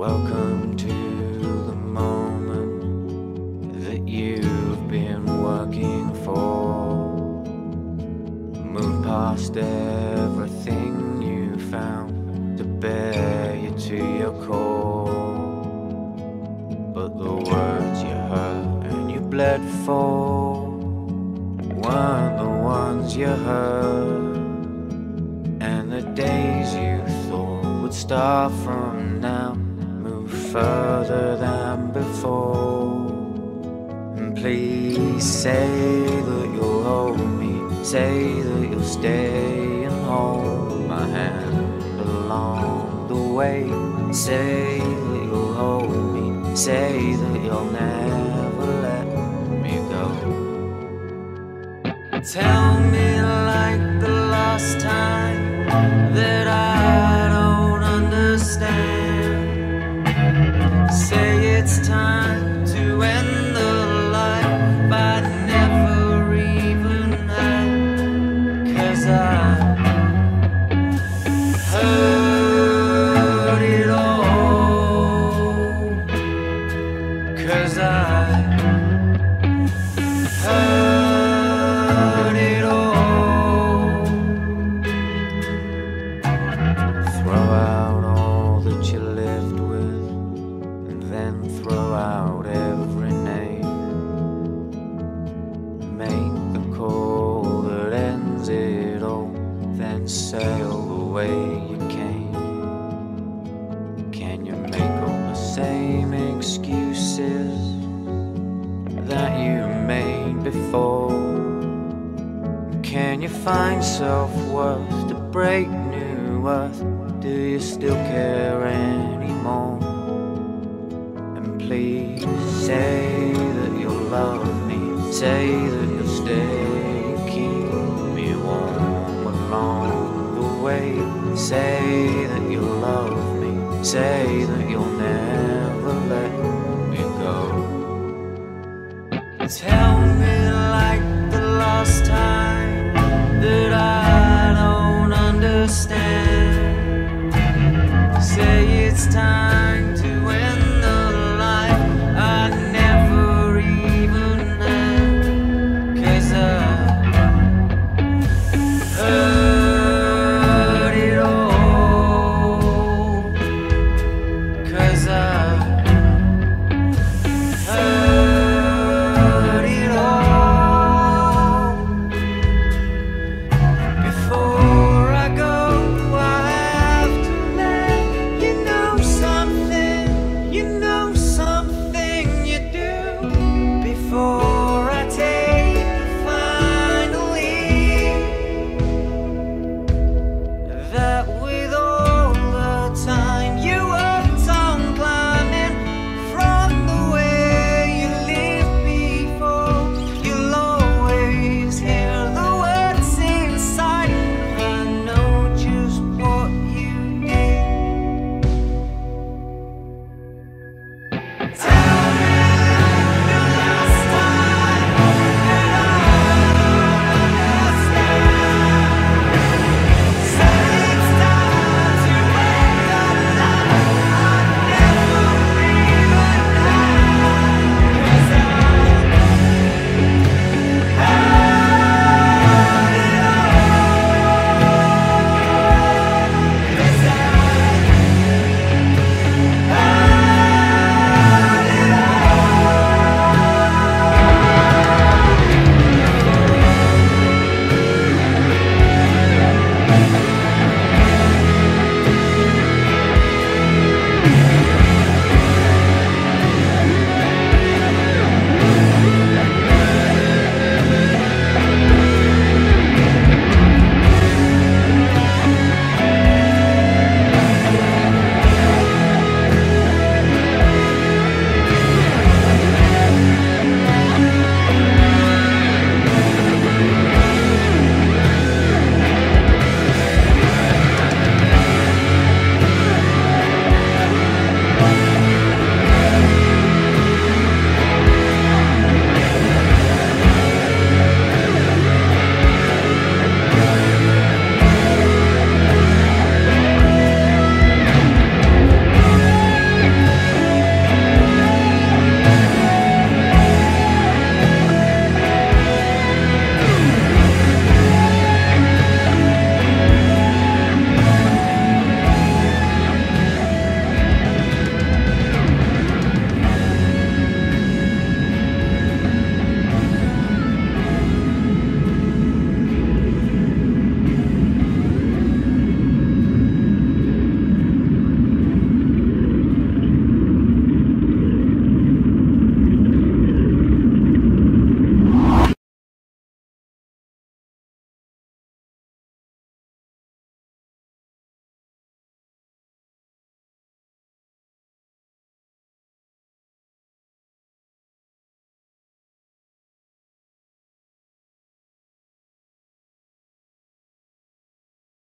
Welcome to the moment that you've been working for. Move past everything you found to bear you to your core. But the words you heard and you bled for weren't the ones you heard. And the days you thought would start from now move further than before. And please say that you'll hold me, say that you'll stay and hold my hand along the way. Say that you'll hold me, say that you'll never let me go. Tell me like the last time that I don't understand. Say it's time to end the life I never even had. 'Cause I heard it all. 'Cause I heard it all. Throw out all that you lived with, and then throw out every name. Make the call that ends it all, then sail the way you came. Can you make all the same excuses that you made before? Can you find self-worth to break new earth? Do you still care anymore? And please say that you'll love me, say that you'll stay, keep me warm along the way. Say that you'll love me, say that you'll never let me go. Tell me like the last time